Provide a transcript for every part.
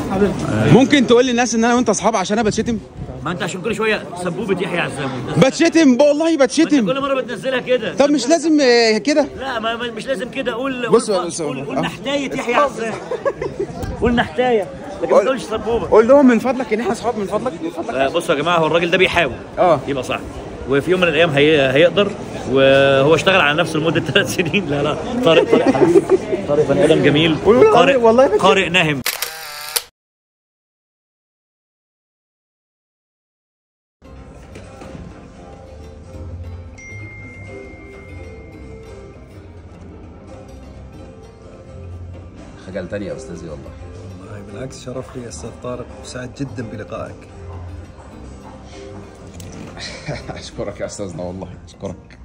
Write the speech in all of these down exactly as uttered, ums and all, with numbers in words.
ممكن تقول للناس ان انا وانت اصحاب عشان انا بتشتم؟ ما انت عشان كل شويه سبوبه يحيى عزام بتشتم والله بتشتم. كل مره بتنزلها كده. طب مش لازم كده؟ لا ما مش لازم كده. قول بص قول, بص قول, قول نحتايه يحيى عزام. قول نحتايه لكن ما تقولش سبوبه. قول لهم من فضلك ان احنا اصحاب من فضلك من فضلك. آه بصوا يا جماعه هو الراجل ده بيحاول اه يبقى صح وفي يوم من الايام هي... هيقدر وهو اشتغل على نفسه لمده ثلاث سنين. لا لا طارق طارق حبيبي طارق بني ادم جميل. قارئ والله قارئ ناهم. خجلتني يا استاذي والله. والله بالعكس شرف لي يا استاذ طارق وسعد جدا بلقائك. اشكرك يا استاذنا والله اشكرك.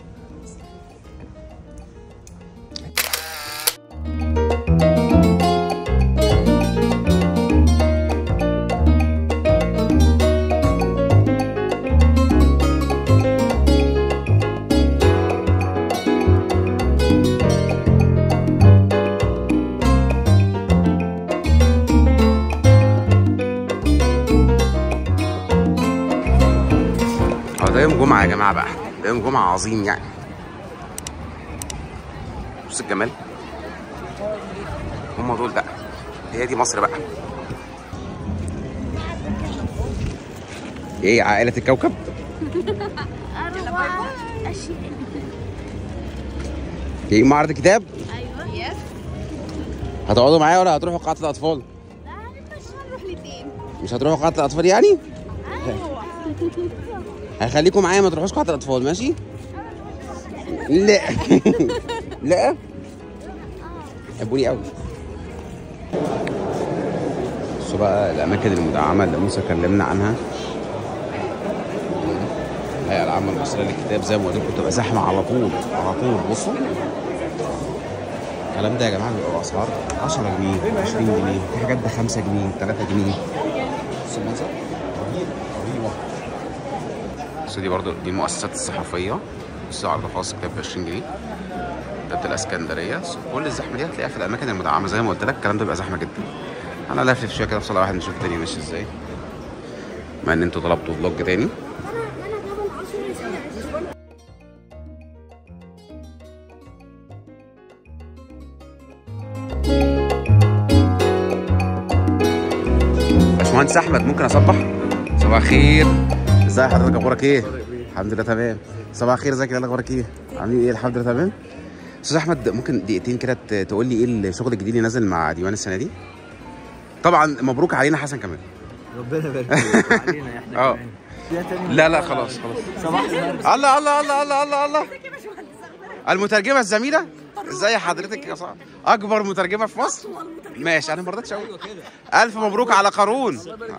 ده يوم جمعة يا جماعة بقى، ده يوم جمعة عظيم يعني. بص الجمال، هم دول بقى، هي دي مصر بقى. ايه عائلة الكوكب؟ أروع أشياء. ايه معرض كتاب؟ أيوه يس. هتقعدوا معايا ولا هتروحوا قاعة الأطفال؟ لا هنبقى نروح الاثنين. مش هتروحوا قاعة الأطفال يعني؟ أيوه. هخليكم معايا ما تروحوش قاعة الأطفال ماشي؟ لا لا حبوني قوي. بصوا بقى الأماكن المدعمة اللي موسى كلمنا عنها. الهيئة العامة المصرية للكتاب زي ما قلت لكم بتبقى زحمة على طول على طول. بصوا الكلام ده يا جماعة بيبقى بأسعار عشرة جنيه عشرين جنيه، في حاجات ب خمسة جنيه تلاتة جنيه. بصوا المنظر رهيب رهيبة. بصوا دي برضو دي المؤسسات الصحفية. بصوا عرض خاص كتاب ب عشرين جنيه. كتابة الاسكندرية. كل الزحمة دي هتلاقيها في الأماكن المدعمة زي ما قلت لك. الكلام ده بيبقى زحمة جدا. أنا لافف شوية كده في صالة واحد نشوف الدنيا ماشية ازاي. مع إن انتوا طلبتوا فلوج تاني. باشمهندس أحمد ممكن أصبح؟ صباح الخير. ازي حضرتك اخبارك ايه؟ الحمد لله تمام. صباح الخير ازيك يا اخبارك ايه؟ عاملين ايه؟ الحمد لله تمام. استاذ احمد ممكن دقيقتين كده تقول لي ايه الشغل الجديد اللي نازل مع ديوان السنه دي؟ طبعا مبروك علينا حسن كمال. ربنا يبارك فيك علينا احنا كمان. لا لا خلاص خلاص. صباح الخير. الله الله الله الله الله الله. المترجمه الزميله ازي حضرتك يا صاحبي؟ اكبر مترجمه في مصر؟ ماشي انا ما رضيتش اقول. الف مبروك على قارون.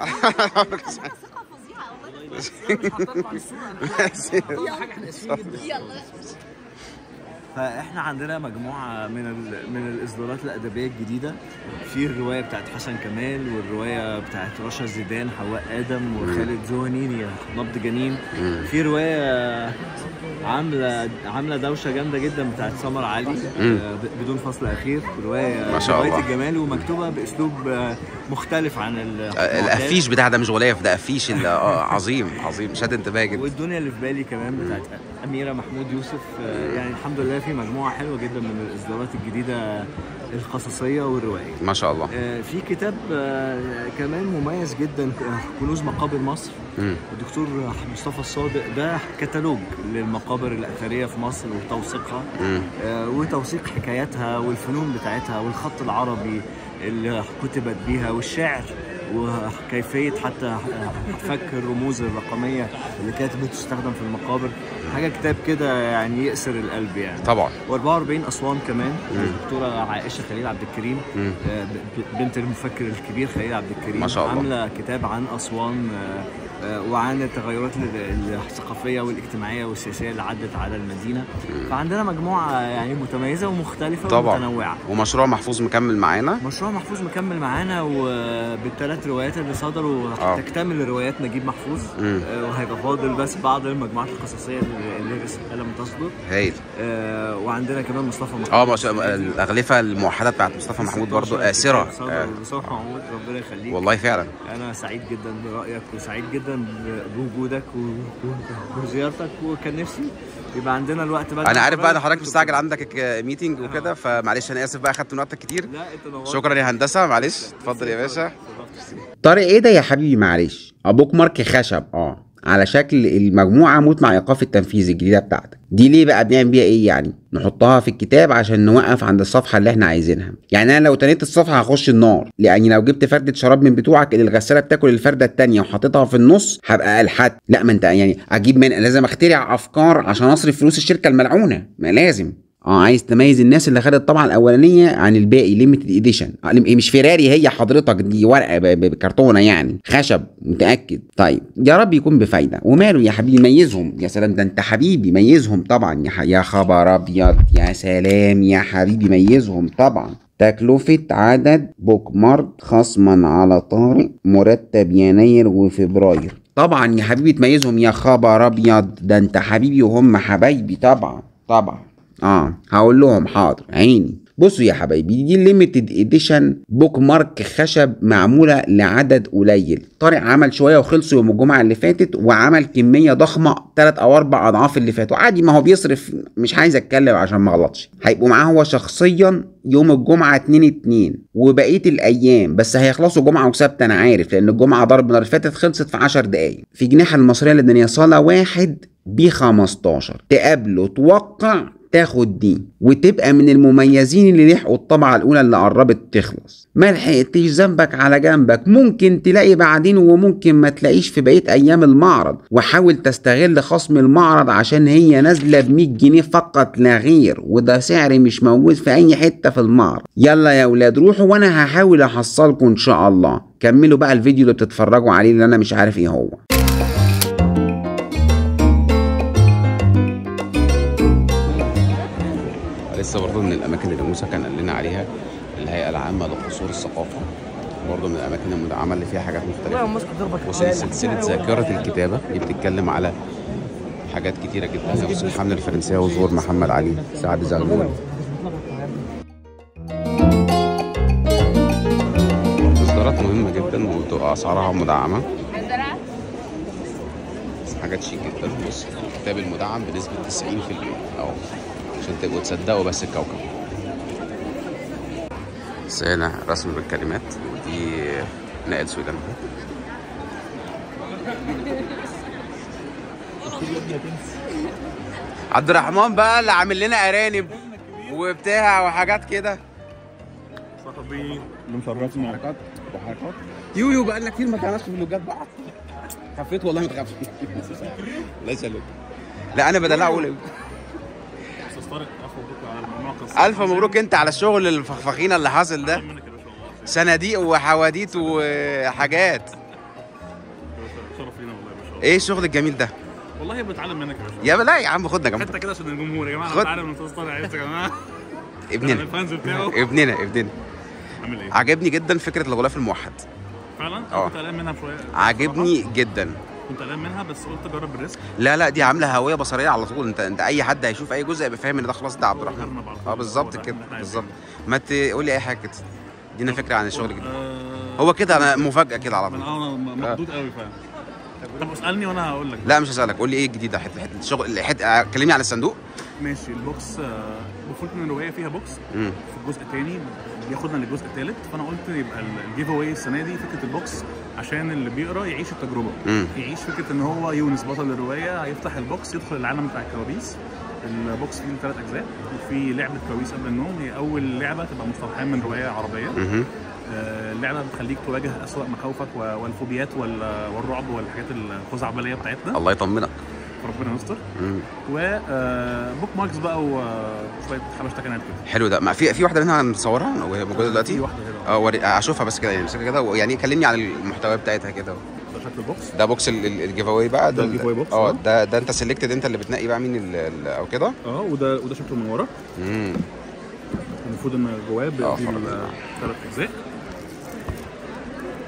فاحنا عندنا مجموعه من من الاصدارات الادبيه الجديده. في الروايه بتاعت حسن كمال والروايه بتاعت رشا زيدان حواء ادم وخالد زهني نبض جنين. في روايه عامله عامله دوشه جامده جدا بتاعت سمر علي بدون فصل اخير. روايه ما شاء الله روايه الجمال ومكتوبه باسلوب مختلف عن الافيش بتاع ده. مش غلاف ده افيش عظيم عظيم شد انتباهي جدا. والدنيا اللي في بالي كمان بتاعت اميره محمود يوسف. يعني الحمد لله في مجموعه حلوه جدا من الاصدارات الجديده القصصيه والروائيه ما شاء الله. في كتاب كمان مميز جدا كنوز مقابر مصر. مم. الدكتور مصطفى الصادق. ده كتالوج للمقابر الاثريه في مصر وتوثيقها وتوثيق حكاياتها والفنون بتاعتها والخط العربي اللي كتبت بيها والشعر وكيفيه حتى فك الرموز الرقميه اللي كانت بتستخدم في المقابر. حاجه كتاب كده يعني يأسر القلب يعني. طبعا. وأربعة وأربعين اسوان كمان الدكتوره عائشه خليل عبد الكريم بنت المفكر الكبير خليل عبد الكريم. ما شاء الله. عامله كتاب عن اسوان وعن التغيرات الثقافيه والاجتماعيه والسياسيه اللي عدت على المدينه. فعندنا مجموعه يعني متميزه ومختلفه طبعا. ومتنوعه. ومشروع محفوظ مكمل معانا. مشروع محفوظ مكمل معانا وبالثلاث الثلاث روايات اللي صدروا آه. تكتمل روايات نجيب محفوظ. آه وهيبقى فاضل بس بعض المجموعات القصصيه اللي لسه لم تصدر. هايل. آه وعندنا كمان مصطفى محمود. اه مش... الاغلفه الموحده بتاعت مصطفى محمود برضو آسرة. آه. مصطفى محمود ربنا يخليك. والله فعلا انا سعيد جدا برايك وسعيد جدا بوجودك وزيارتك، وكان نفسي يبقى عندنا الوقت بقى. انا عارف بقى ان حضرتك مستعجل عندك ميتنج وكده، فمعلش انا اسف بقى اخدت من وقتك كتير. لا انت نورت. شكرا يا هندسه، معلش اتفضل يا باشا. طارق ايه ده يا حبيبي؟ معلش ابوك مارك خشب اه على شكل المجموعه موت مع ايقاف التنفيذ الجديده بتاعتك دي. ليه بقى بنعمل بيها ايه يعني؟ نحطها في الكتاب عشان نوقف عند الصفحه اللي احنا عايزينها. يعني انا لو تنيت الصفحه هخش النار، لاني لو جبت فرده شراب من بتوعك اللي الغساله بتاكل الفرده الثانيه وحطيتها في النص هبقى الحد. لا ما انت يعني اجيب من لازم اخترع افكار عشان اصرف فلوس الشركه الملعونه، ما لازم. اه عايز تميز الناس اللي خدت الطبعه الاولانيه عن الباقي ليميتد اديشن. مش فيراري هي حضرتك، دي ورقه بكرتونه يعني خشب متاكد. طيب يا رب يكون بفايده. وماله يا حبيبي ميزهم. يا سلام ده انت حبيبي ميزهم طبعا. يا, ح... يا خبر ابيض يا سلام يا حبيبي ميزهم طبعا. تكلفة عدد بوك مارك خصما على طارق مرتب يناير وفبراير. طبعا يا حبيبي تميزهم. يا خبر ابيض ده انت حبيبي وهم حبايبي طبعا طبعا. اه هقول لهم حاضر عيني. بصوا يا حبايبي دي ليميتد اديشن بوك مارك خشب معموله لعدد قليل. طارق عمل شويه وخلصوا يوم الجمعه اللي فاتت، وعمل كميه ضخمه ثلاث او اربع اضعاف اللي فاتوا. عادي ما هو بيصرف، مش عايز اتكلم عشان ما اغلطش. هيبقوا معاه هو شخصيا يوم الجمعه اتنين اتنين وبقيه الايام، بس هيخلصوا جمعه وسبت انا عارف، لان الجمعه ضرب النار اللي فاتت خلصت في عشر دقائق. في جناح المصريه اللبنانيه صاله واحد ب خمستاشر تقابله توقع تاخد دي وتبقى من المميزين اللي لحقوا الطبعه الاولى اللي قربت تخلص. ما لحقتش ذنبك على جنبك، ممكن تلاقي بعدين وممكن ما تلاقيش في بقيه ايام المعرض. وحاول تستغل خصم المعرض عشان هي نازله ب مية جنيه فقط لا غير، وده سعر مش موجود في اي حته في المعرض. يلا يا ولاد روحوا وانا هحاول احصلكم ان شاء الله. كملوا بقى الفيديو اللي بتتفرجوا عليه اللي انا مش عارف ايه هو. لسه برضه من الاماكن اللي موسى كان قال لنا عليها الهيئه العامه لقصور الثقافه، برضه من الاماكن المدعمه اللي فيها حاجات مختلفه. وصل سلسله ذاكره الكتابه دي بتتكلم على حاجات كتيره جدا، وصل الحمله الفرنسيه وظهور محمد علي سعد زغلول. اصدارات مهمه جدا وبتبقى اسعارها مدعمه، حاجات شيك جدا. بص الكتاب المدعم بنسبه تسعين في المية اهو عشان تبقوا تصدقوا بس الكوكب. بس هنا رسم بالكلمات، ودي نائل سويدان. عبد الرحمن بقى اللي عامل لنا ارانب وبتاع وحاجات كده. صاحبي اللي مشرفنا حركات وحركات. يويو بقى لنا كتير ما كناش في اللوجات بقى. خفيت والله ما تخافش. الله يسلمك. لا انا بدلعه اقول ألف مبروك أنت على الشغل الفخفخينة اللي حاصل ده. صناديق وحواديت وحاجات. شرف لينا والله ما شاء الله. إيه الشغل الجميل ده؟ والله بنتعلم منك يا باشا. يا لا يا عم خدنا جنبك. حتى كده عشان الجمهور يا جماعة. بنتعلم من أستاذ طارق عايز يا جماعة. ابننا. الفانز بتاعه. ابننا ابننا. عامل إيه؟ عجبني جدا فكرة الغلاف الموحد. فعلا؟ اه. كنت قلقان منها شوية. عجبني جدا. كنت قلقان منها بس قلت جرب الريسك. لا لا دي عامله هويه بصريه على طول. انت انت اي حد هيشوف اي جزء يبقى فاهم ان ده خلاص ده عبد الرحمن. اه بالظبط كده بالظبط. ما تقول لي اي حاجه كده، ادينا فكره عن الشغل الجديد. آه هو كده انا مفاجاه كده على طول. انا مخضوض قوي فعلا. طب اسالني وانا هقول لك. لا مش هسالك، قول لي ايه الجديد. حته حته الشغل حته كلمني عن الصندوق. ماشي. البوكس المفروض ان الروايه فيها بوكس. مم. في الجزء الثاني بياخدنا للجزء الثالث، فانا قلت يبقى الجيف اواي السنه دي فكره البوكس عشان اللي بيقرا يعيش التجربه. مم. يعيش فكره ان هو يونس بطل الروايه هيفتح البوكس يدخل العالم بتاع الكوابيس. البوكس فيه ثلاث اجزاء، وفي لعبه كوابيس قبل النوم، هي اول لعبه تبقى مستوحاه من روايه عربيه. مم. اللعبه بتخليك تواجه اسوأ مخاوفك والفوبيات والرعب والحاجات الخزعبليه بتاعتنا. الله يطمنك. ربنا يستر. وبوك ماركس بقى وشويه حبشتكنات كده. حلو ده. ما في في واحده منها هنصورها وهي موجوده دلوقتي. في واحده كده اه اشوفها بس كده يعني امسكها كده يعني كلمني عن المحتوى بتاعتها كده. ده شكل البوكس. ده بوكس الجيف اواي بقى. ده الجيف اواي بوكس. اه ده ده انت سيلكتد، انت اللي بتنقي بقى مين او كده. اه وده وده شكله من ورا. امم المفروض ان جواه بيبقى ثلاث اجزاء.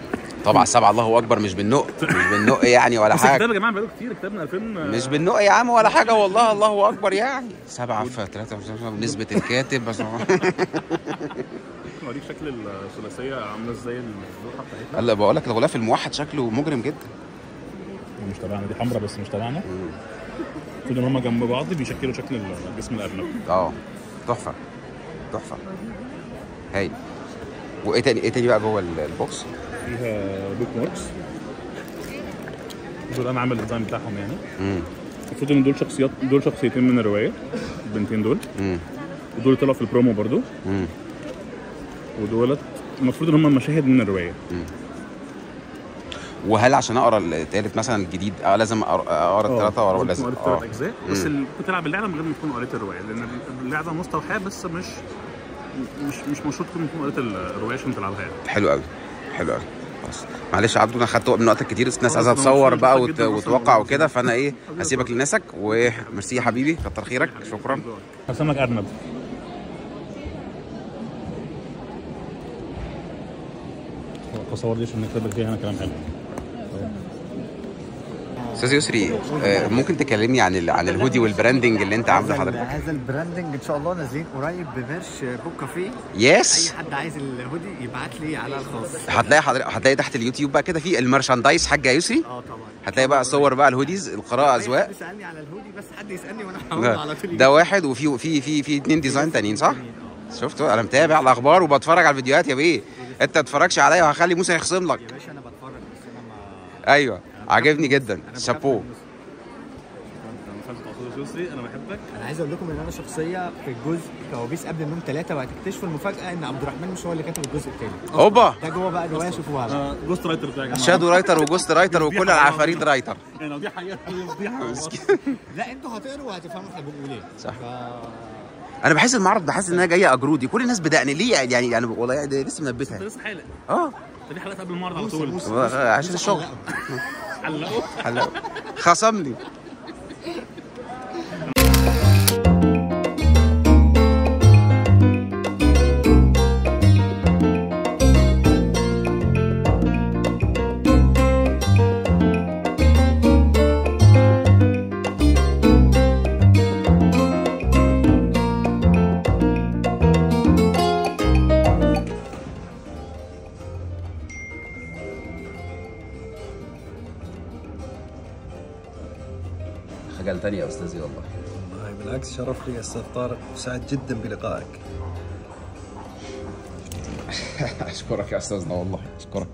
طبعا سبعة الله اكبر، مش بالنق مش بالنق يعني ولا حاجه. الكتاب يا جماعه بقاله كتير، كتابنا ألفين مش بالنق يا عم ولا حاجه والله، الله اكبر يعني. سبعة في ثلاثة نسبه الكاتب بس. اوريك شكل الثلاثيه عامله ازاي اللوحه بتاعتنا. هلا بقول لك الغلاف الموحد شكله مجرم جدا. مش تبعنا، دي حمراء بس مش تبعنا. كل ما هم جنب بعض بيشكلوا شكل الجسم الارنب. اه تحفه تحفه هاي. وايه تاني ايه تاني بقى جوه البوكس؟ فيها بوك ماركس، دول انا عامل الديزاين بتاعهم يعني. امم المفروض ان دول شخصيات، دول شخصيتين من الروايه، البنتين دول. امم ودول طلعوا في البرومو برضو. امم ودولت المفروض ان هم مشاهد من الروايه. امم وهل عشان اقرا الثالث مثلا الجديد اه لازم اقرا الثلاثه ورا لازم اقرا الثلاث اجزاء؟ بس كنت تلعب اللعبه من غير ما تكون قريت الروايه، لان اللعبه مستوحاه بس مش مش مش مشروط تكون قريت الروايه عشان تلعبها يعني. حلو قوي حلو قوي. خلاص معلش يا عبدو انا خدت من وقتك كتير، الناس عايزه تصور بقى وت... وتوقع وكده، فانا ايه هسيبك لناسك. وميرسي يا حبيبي، كتر خيرك، شكرا. هرسم لك ارنب. تصور دي عشان نكتب فيها هنا كلام حلو. استاذ يسري ممكن تكلمني عن ال... عن الهودي والبراندنج اللي انت عامله حضرتك؟ هذا البراندنج ان شاء الله نازلين قريب بميرش بوك كافيه. يس. اي حد عايز الهودي يبعت لي على الخاص. هتلاقي حضرتك هتلاقي تحت اليوتيوب بقى كده في المرشاندايز حاجه يسري. اه طبعا. هتلاقي بقى صور بقى الهوديز، القراءه اذواق. حد يسالني على الهودي بس حد يسالني وانا هقول على طول. ده واحد، وفي في في في اثنين ديزاين تانيين صح؟ شفت انا متابع الاخبار وبتفرج على الفيديوهات يا بيه. انت ما تتفرجش عليا وهخلي موسى يخصم لك. يا باشا انا بتفرج بس انا ما. ايوه عاجبني جدا، شابوه. انا بحبك. انا عايز اقول لكم ان انا شخصيه في الجزء كوابيس قبل النوم ثلاثه، وهتكتشفوا المفاجاه ان عبد الرحمن مش هو اللي كاتب الجزء الثالث. اوبا ده جوه بقى الروايه، شوفوها بقى. آه جوست رايتر بتاعي يا جماعه. شادو رايتر وجوست رايتر وكل العفاريت رايتر. يعني لو دي حقيقه فضيحه. لا انتوا هتقروا وهتفهموا احنا بنقول ايه. صح. ف... انا بحس المعرض بحس انها جايه اجرودي، كل الناس بدقني ليه يعني يعني والله لسه منبتها. لسه حالق. اه دي حلقات قبل المعرض على طول. عشان الشغل. حلقوا حلقوا خصم لي. خجلتني يا استاذي والله. والله بالعكس شرف لي استاذ طارق، سعيد جدا بلقائك. اشكرك يا استاذنا والله، اشكرك.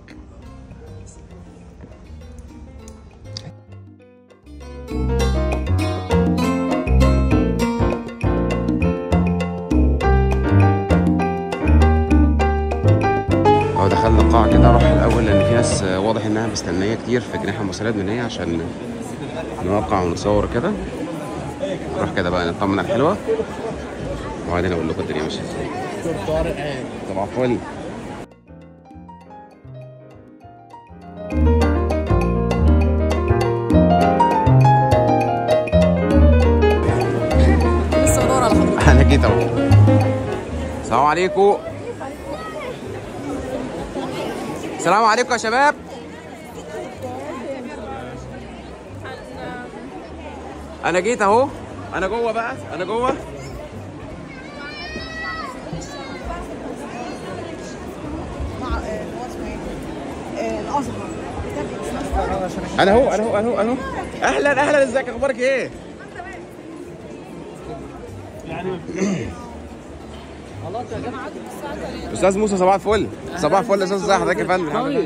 هو دخلنا القاعة كده، اروح الاول لان في ناس واضح انها مستنيه كتير في جناح المصريه اللبنانيه عشان نوقع ونصور كده. نروح كده بقى نطمن على الحلوه وبعدين اقول لكم الدنيا ماشيه ازاي. طبعا فل. لسه بدور على حضرتك. انا جيت اهو. السلام عليكم. السلام عليكم يا شباب. انا جيت اهو، انا جوه بقى، انا جوه. الاصغر انا اهو انا اهو انا اهو انا اهو. اهلا اهلا، ازيك، اخبارك ايه؟ استاذ موسى صباح الفل. صباح الفل يا استاذ، ازي حضرتك يا فندم؟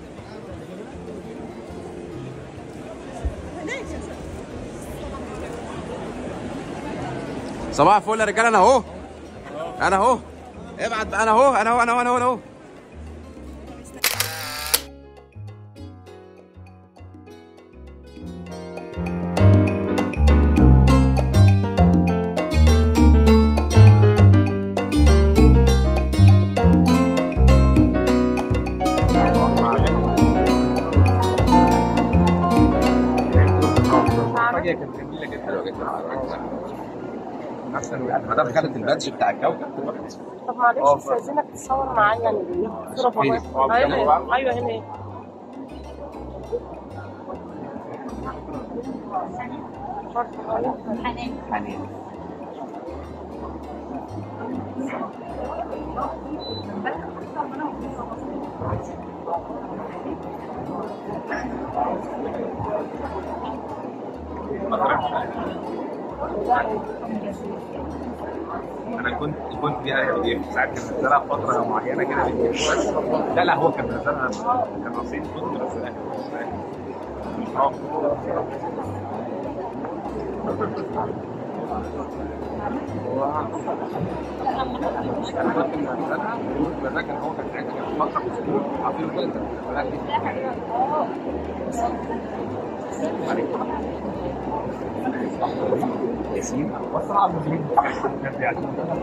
صباح الفل يا رجاله. انا اهو انا اهو ابعت بقى. انا اهو انا اهو انا اهو انا اهو, أنا أهو. مدام خدت البادج بتاع الكوكب. طب معلش استاذنك تصور معايا صوره. ايوه ايوه هنا. حنان. انا كنت كنت دي انا بي اف ساعات كان منزلها فتره معينه كده بي اف بس. لا لا هو كان منزلها كان رصيد كنت منزلها اه انا كنت منزلها وبذاكر هو كان ساعتها فتره في السكول عارفين كده ياسين وصعب يعني.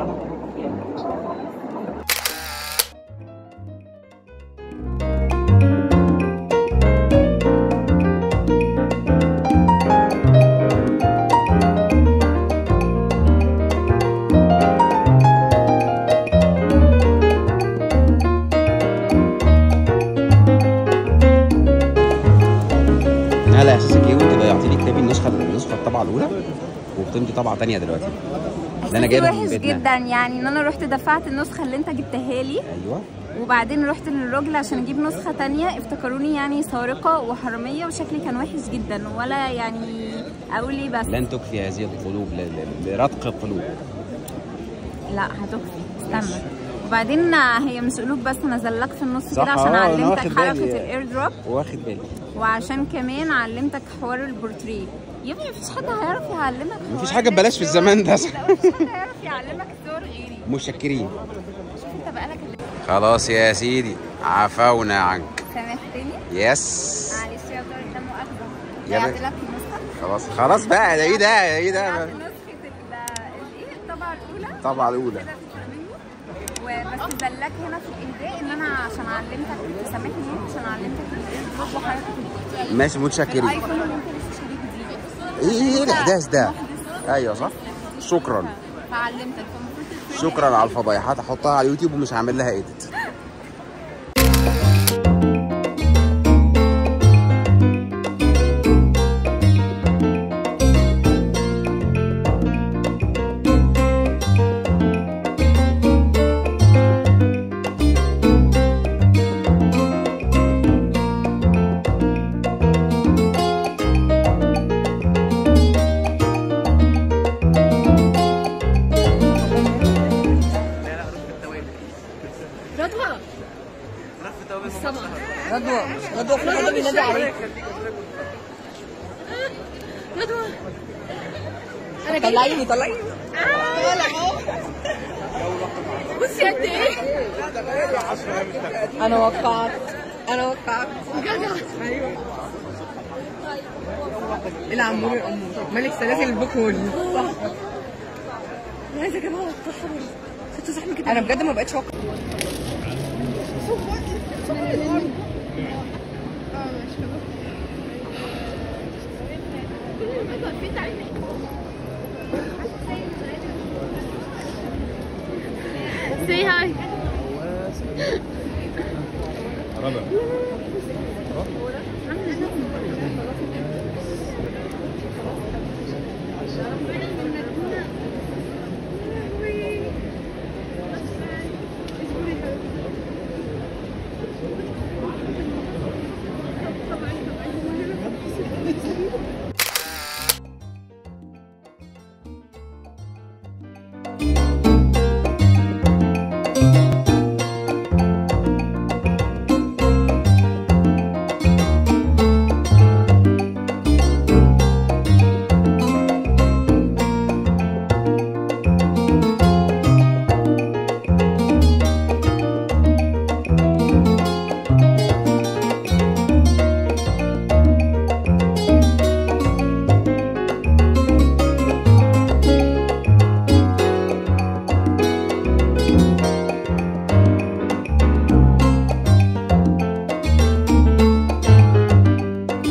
لا احساسك ايه وانت ضيعتي لي كتابي النسخه النسخه الطبعه الاولى وبتمضي طبعه ثانيه دلوقتي؟ ده انا جايبها وحش جدا يعني ان انا رحت دفعت النسخه اللي انت جبتها لي. ايوه. وبعدين رحت للراجل عشان اجيب نسخه ثانيه افتكروني يعني سارقه وحراميه وشكلي كان وحش جدا ولا يعني اقول ايه بس. لن تكفي هذه القلوب لرتق القلوب. لا هتكفي استنى. وبعدين هي مش قلوب بس نزل لك في النص كده عشان علمتك حركه الاير دروب. واخد بالي. وعشان كمان علمتك حوار البورتريه. يا ابني مفيش حد هيعرف يعلمك. مفيش حاجه ببلاش في الزمان ده. مفيش حد هيعرف يعلمك الصور غيري. مشكرين. انت بقالك خلاص يا سيدي عفونا عنك. سامحتني؟ يس. معلش يا دكتور ده مؤاخذه. يا بعت لك النسخه. خلاص خلاص بقى ده ايه ده ايه ده؟ بعت نسخه الايه الطبعه الاولى. الطبعه الاولى. وبس زلك هنا في الاهداء ان انا عشان علمتك تسامحني يعني عشان علمتك الاير وحركه. ماشي متشكرين. الايفون اللي انت لسه شاريه جديد. ايه ايه الاحداث ده؟ ايوه صح؟ شكرا. فعلمتك شكرا على الفضايحات هحطها على اليوتيوب ومش هعمل لها ايديت. غدوة غدوة في حد بينادي عليك. غدوة طلعيني طلعيني طالع اهو. بصي قد ايه انا وقعت انا وقعت جدع. ايوه ايه العمور الامور ملك سلاسل البكول. عايزه اجيبها واتطحن كنت زحمه كده. انا بجد ما بقتش واقعه. Say hi.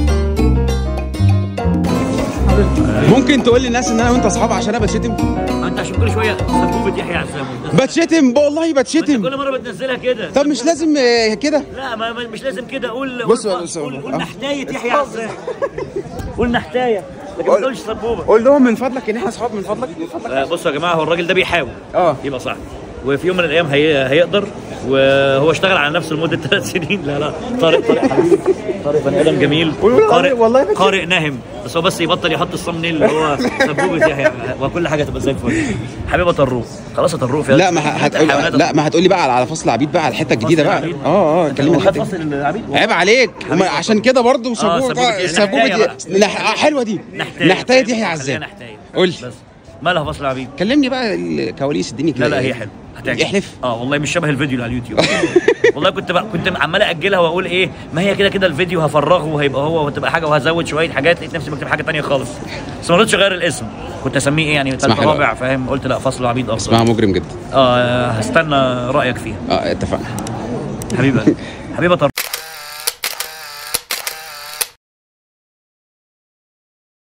ممكن تقول للناس ان انا وانت اصحاب عشان انا بشتم؟ انت عشان كل شويه سبوبه يحيى عزام بتشتم والله بتشتم. كل مره بتنزلها كده. طب مش لازم آه، كده. لا ما مش لازم كده. قول بص قول, بص قول, قول آه. نحتايه يحيى عزام. قول نحتايه لكن ما تقولش سبوبه. قول لهم من فضلك ان احنا اصحاب، من فضلك من فضلك. آه بصوا يا جماعه، هو الراجل ده بيحاول اه يبقى صح، وفي يوم من الايام هي... هيقدر، وهو اشتغل على نفسه لمده ثلاث سنين. لا لا طارق طارق حبيبي، طارق بني ادم جميل، قارئ والله قارئ ناهم، بس هو بس يبطل يحط الصمنيل اللي هو سبوبه يحيى وكل حاجه تبقى زي الفل. حبيبه طروق، خلاص يا طروق. لا ما هتقول لا ما هتقولي بقى على فصل العبيد بقى، على الحته الجديده بقى. اه اه كلمني خد فصل العبيد. عيب عليك، عشان كده برضه سبوبه سبوبه حلوه دي. نحتايه يحيى عزام. قول لي مالها فصل العبيد؟ كلمني بقى الكواليس الدنيا كده. لا لا هي حلوه هتعجبك. احلف. اه والله مش شبه الفيديو اللي على اليوتيوب. والله كنت بقى كنت عمال اجلها واقول ايه، ما هي كده كده الفيديو هفرغه وهيبقى هو وهتبقى حاجه وهزود شويه حاجات، لقيت نفسي بكتب حاجه ثانيه خالص، بس ما رضيتش اغير الاسم. كنت اسميه ايه يعني ثالث رابع، فاهم؟ قلت لا فصل العبيد افضل. اسمها مجرم جدا. اه هستنى رايك فيها. اه اتفقنا. حبيبه حبيبه